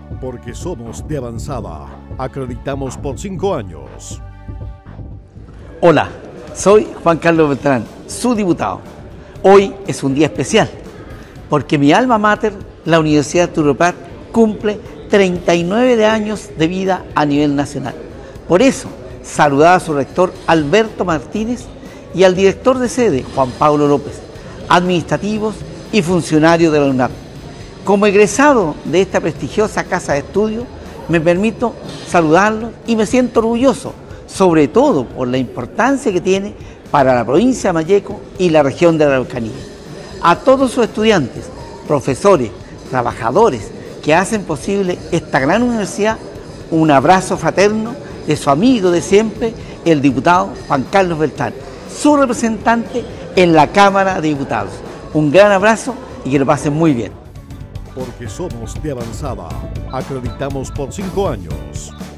Porque somos de Avanzada. Acreditamos por 5 años. Hola, soy Juan Carlos Beltrán, su diputado. Hoy es un día especial porque mi alma mater, la Universidad Arturo Prat, cumple 39 años de vida a nivel nacional. Por eso, saludaba a su rector Alberto Martínez y al director de sede, Juan Pablo López, administrativos y funcionarios de la UNAP. Como egresado de esta prestigiosa casa de estudio, me permito saludarlos y me siento orgulloso, sobre todo por la importancia que tiene para la provincia de Malleco y la región de la Araucanía. A todos sus estudiantes, profesores, trabajadores que hacen posible esta gran universidad, un abrazo fraterno de su amigo de siempre, el diputado Juan Carlos Beltrán, su representante en la Cámara de Diputados. Un gran abrazo y que lo pasen muy bien. Porque somos de Avanzada. Acreditamos por 5 años.